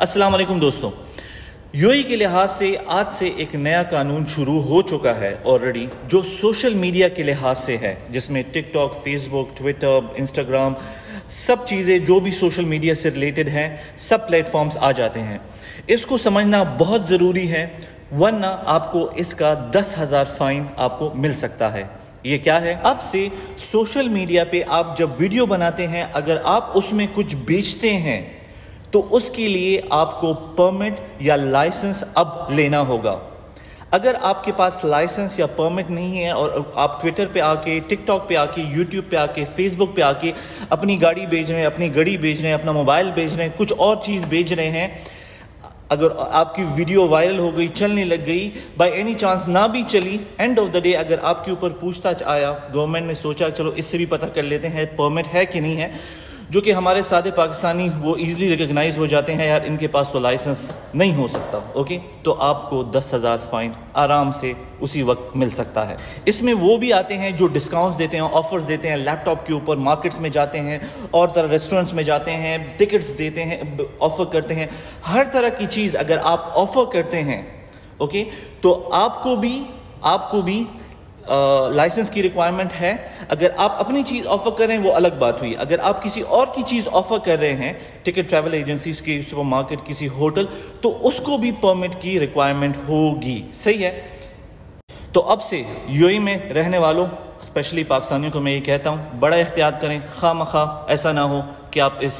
अस्सलाम वालेकुम दोस्तों। यूएई के लिहाज से आज से एक नया कानून शुरू हो चुका है ऑलरेडी, जो सोशल मीडिया के लिहाज से है, जिसमें टिकटॉक, फेसबुक, ट्विटर, इंस्टाग्राम, सब चीज़ें जो भी सोशल मीडिया से रिलेटेड हैं, सब प्लेटफॉर्म्स आ जाते हैं। इसको समझना बहुत ज़रूरी है, वरना आपको इसका 10,000 फ़ाइन आपको मिल सकता है। ये क्या है? अब से सोशल मीडिया पे आप जब वीडियो बनाते हैं, अगर आप उसमें कुछ बेचते हैं तो उसके लिए आपको परमिट या लाइसेंस अब लेना होगा। अगर आपके पास लाइसेंस या परमिट नहीं है और आप ट्विटर पे आके, टिकटॉक पे आके, यूट्यूब पे आके, फेसबुक पे आके अपनी गाड़ी बेच रहे हैं, अपनी घड़ी बेच रहे हैं, अपना मोबाइल बेच रहे हैं, कुछ और चीज़ बेच रहे हैं, अगर आपकी वीडियो वायरल हो गई, चलने लग गई, बाय एनी चांस ना भी चली, एंड ऑफ द डे अगर आपके ऊपर पूछताछ आया, गवर्नमेंट ने सोचा चलो इससे भी पता कर लेते हैं परमिट है कि नहीं है, जो कि हमारे सादे पाकिस्तानी वो ईज़िली रिकग्नाइज हो जाते हैं, यार इनके पास तो लाइसेंस नहीं हो सकता, ओके, तो आपको 10,000 फ़ाइन आराम से उसी वक्त मिल सकता है। इसमें वो भी आते हैं जो डिस्काउंट्स देते हैं, ऑफर्स देते हैं, लैपटॉप के ऊपर मार्केट्स में जाते हैं और तरह रेस्टोरेंट्स में जाते हैं, टिकट्स देते हैं, ऑफ़र करते हैं, हर तरह की चीज़ अगर आप ऑफ़र करते हैं, ओके, तो आपको भी लाइसेंस की रिक्वायरमेंट है। अगर आप अपनी चीज़ ऑफर कर रहे हैं वो अलग बात हुई, अगर आप किसी और की चीज़ ऑफर कर रहे हैं, टिकट, ट्रैवल एजेंसीज की, सुपरमार्केट, किसी होटल, तो उसको भी परमिट की रिक्वायरमेंट होगी। सही है। तो अब से यूएई में रहने वालों, स्पेशली पाकिस्तानियों को मैं ये कहता हूँ, बड़ा एहतियात करें, खामखा ऐसा ना हो कि आप इस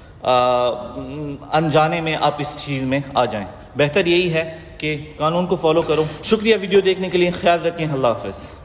अनजाने में आप इस चीज़ में आ जाएं। बेहतर यही है कि कानून को फॉलो करो। शुक्रिया वीडियो देखने के लिए, ख्याल रखें, अल्लाह हाफ़िज़।